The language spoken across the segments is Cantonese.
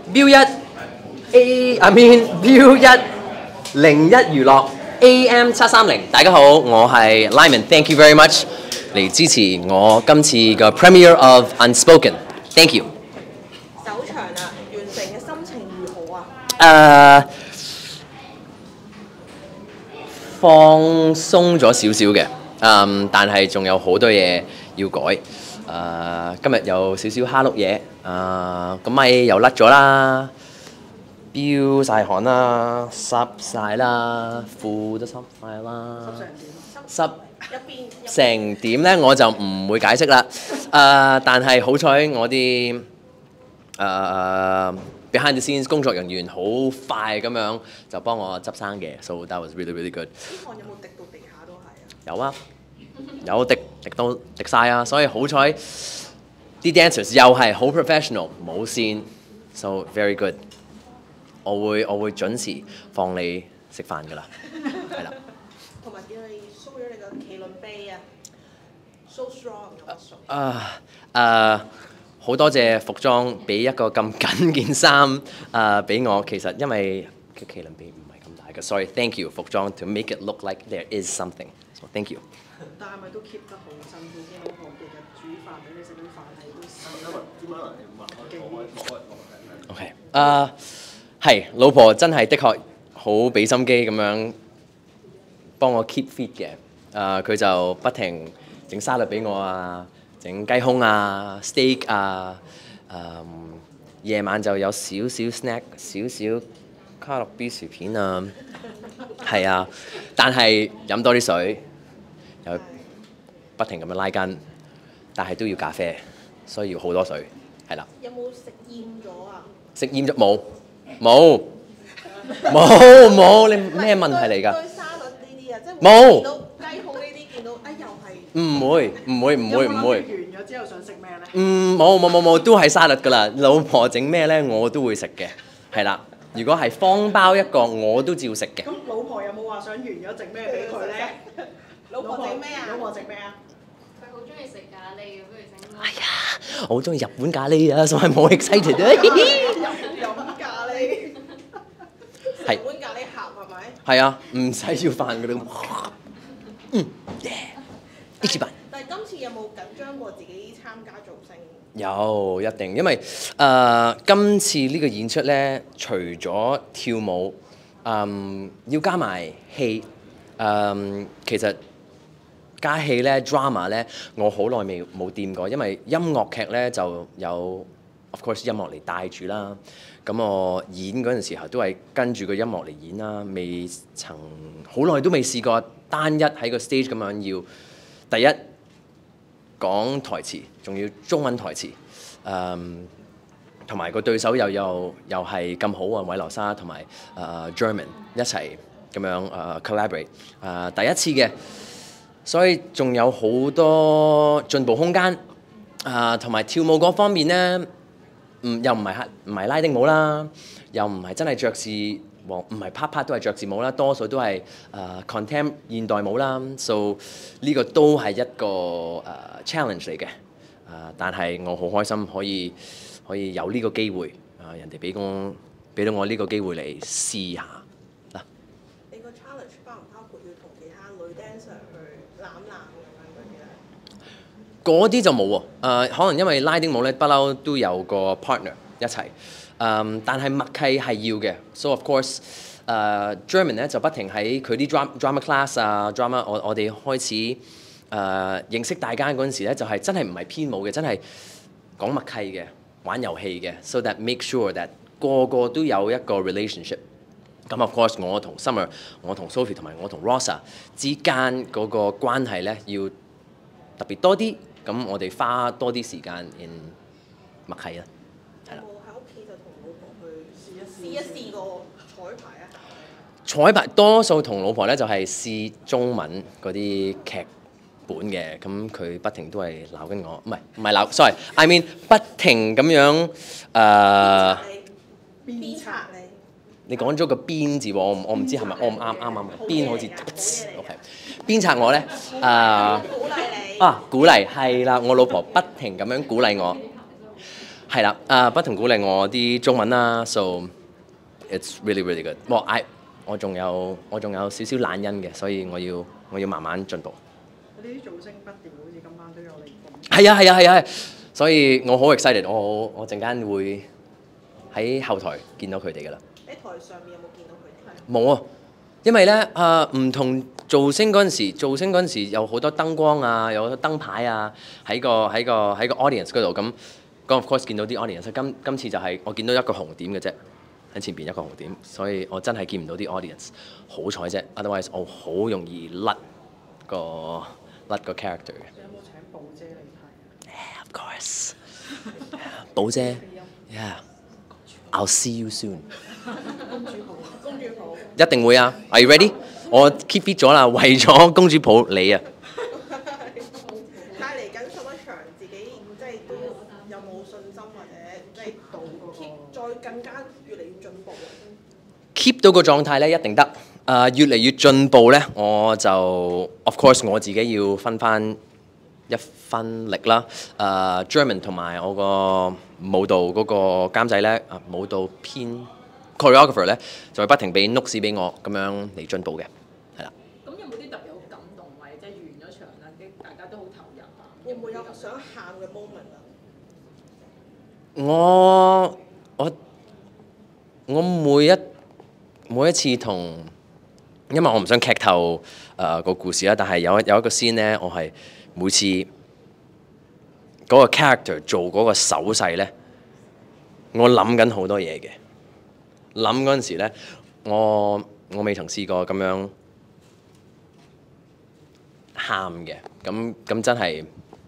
View 一 View 101娛樂 AM 730，大家好，我係 Lyman，Thank you very much 嚟支持我今次嘅 Premiere of Unspoken，Thank you。 首場啦，完成嘅心情如何啊？ 放鬆咗少少嘅，但係仲有好多嘢要改。今日有少少蝦碌嘢，個咪又甩咗啦，飆晒汗啦，濕晒啦，褲都濕晒啦，濕一邊成點呢？我就唔會解釋啦。但係好彩我啲behind the scenes 工作人員好快咁樣就幫我執生嘅，so that was really really good。 啲汗有冇滴到地下都係啊？ 有啊，有滴到滴晒啊，所以好彩啲 dancers 又係好 professional， 冇線 ，so very good。我會準時放你食飯㗎啦，係啦。 同埋叫你 show 咗你個麒麟臂啊 ，so strong 咁啊！ 好多謝服裝俾一個咁緊件衫俾我，其實因為嘅麒麟臂唔係咁大嘅，sorry，thank you 服裝 to make it look like there is something，so thank you。 但係咪都 keep 得好辛苦先？老婆日日煮飯俾你食啲飯係都 OK，係老婆真係的確好俾心機咁樣幫我 keep fit 嘅，佢就不停整沙律俾我啊，整雞胸啊、steak 啊，夜晚就有少少 snack， 少少卡樂 B 薯片啊，係啊，但係飲多啲水，又不停咁樣拉筋，但係都要咖啡，所以要好多水，係啦。 有冇食厭咗啊？ 食厭咗冇？你咩問題嚟㗎？ 對沙律呢啲啊，即係冇見到雞胸呢啲，見到啊又係。 唔會。 完咗之後想食咩咧？ 冇，都係沙律㗎啦。老婆整咩咧，我都會食嘅，係啦。如果係方包一個，我都照食嘅。 咁老婆有冇話想完咗整咩俾佢咧？老婆整咩啊？老婆整咩啊？ 佢好中意食咖喱嘅，不如整個。 哎呀，我好中意日本咖喱啊，所以冇 excited 啊。 飲咖喱。 係日本咖喱盒係咪？ 係啊，唔使要飯㗎啦。一班。 但係今次有冇緊張過自己參加造星？ 有一定，因為今次呢個演出咧，除咗跳舞，要加埋戲，其實加戲咧 drama 咧，我好耐冇掂過，因為音樂劇咧就有 of course 音樂嚟帶住啦。咁我演嗰陣時候都係跟住個音樂嚟演啦，未曾好耐都未試過單一喺個 stage 咁樣要第一講台詞，仲要中文台詞，同埋個對手又係咁好啊，韋羅莎同埋German 一齊咁樣collaborate，第一次嘅，所以仲有好多進步空間，同埋跳舞嗰方面咧。又唔係拉丁舞啦，又唔係真係爵士，唔係 part 都係爵士舞啦，多數都係contem 現代舞啦，so 呢個都係一個challenge 嚟嘅，但係我好開心可以有呢個機會，人哋俾到我呢個機會嚟試下嗱。 你個 challenge 包唔包括要同其他女 dancer 去攬咁樣嗰啲咧？ 嗰啲就冇喎，可能因為拉丁舞咧不嬲都有個 partner 一齊，但係默契係要嘅，so of course，German 咧就不停喺佢啲 drama class 啊 drama，我哋開始認識大家嗰陣時咧，就係真係唔係編舞嘅，真係講默契嘅，玩遊戲嘅 ，so that make sure that 個個都有一個 relationship。咁 of course 我同 Summer、我同 Sophie 同埋我同 Rosa 之間嗰個關係咧要特別多啲。咁我哋花多啲時間 in 默契啦，係啦。 有冇喺屋企就同老婆去試一試個彩排啊？ 彩排多數同老婆咧就係試中文嗰啲劇本嘅，咁佢不停都係鬧緊我，唔係鬧 ，sorry，I mean 不停咁樣鞭策你。 你講咗個鞭字喎，我唔知係咪我唔啱，鞭好似 OK， 鞭策我咧鼓勵你。 鼓勵係啦，我老婆不停咁樣鼓勵我。 係啦，不停鼓勵我啲中文啦，so it's really really good。我仲有少少懶音嘅，所以我要慢慢進步。 嗰啲造星不斷，好似今晚都有你咁。 係啊，所以我好 excited，我陣間會喺後台見到佢哋㗎啦。 喺台上面有冇見到佢哋？ 冇啊，因為咧唔同造星嗰陣時有好多燈光啊，有好多燈牌啊，喺個 audience 嗰度咁of course 見到啲 audience。今次就係我見到一個紅點嘅啫，喺前邊一個紅點，所以我真係見唔到啲 audience。好彩啫 ，otherwise 我好容易甩個 character 嘅。 有冇請寶姐嚟睇啊 Of course， 寶姐 ，Yeah，I'll see you soon。 公主抱， 一定會啊 ！Are you ready？ 我 keep fit 咗啦，為咗公主抱你啊！ 但係嚟緊11場，自己即係都有冇信心或者即係到嗰個 keep 再更加越嚟越進步啊？ keep 到個狀態咧，一定得。越嚟越進步咧，我就 of course 我自己要分翻一分力啦。German 同埋我個舞蹈嗰個監製咧，舞蹈編 choreographer 咧，就會不停俾 notes 俾我咁樣嚟進步嘅，係啦。 咁有冇啲特別好感動，或者即係完咗場啦，啲大家都好投入啊？ 會唔會有想喊嘅 moment 啊？ 我每一次同，因為我唔想劇透個故事啦，但係有一個 scene 咧，我係每次嗰個 character 做嗰個手勢咧，我諗緊好多嘢嘅。諗嗰陣時咧，我未曾試過咁樣喊嘅，咁真係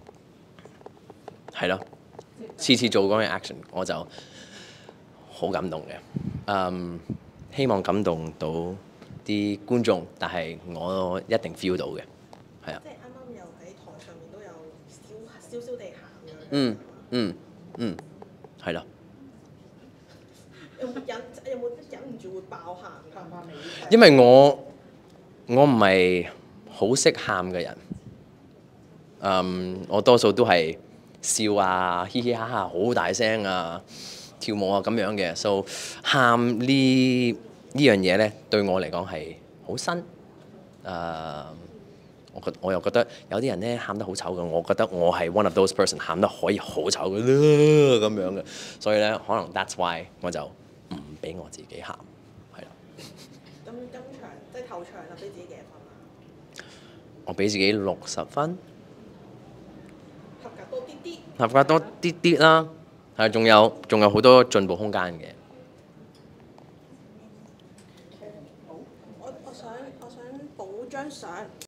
係咯。次次做嗰樣 action 我就好感動嘅。希望感動到啲觀眾，但係我一定 feel 到嘅，係啊。 即係啱啱又喺台上面都有少少地喊嘅。 係啦。 有冇忍唔住會爆喊㗎？ 因為我唔係好識喊嘅人，我多數都係笑啊、嘻嘻哈哈、好大聲啊、跳舞啊咁樣嘅，所以喊呢樣嘢咧對我嚟講係好新。我又覺得有啲人咧喊得好醜嘅，我覺得我係 one of those person 喊得可以好醜嘅啦咁樣嘅，所以咧可能 that's why 我就唔俾我自己喊，係啦。 咁今場即係頭場啦，俾自己幾多分啊？ 我俾自己60分， 合格多啲啲。 合格多啲啲啦，係仲有好多進步空間嘅。 我想補張相。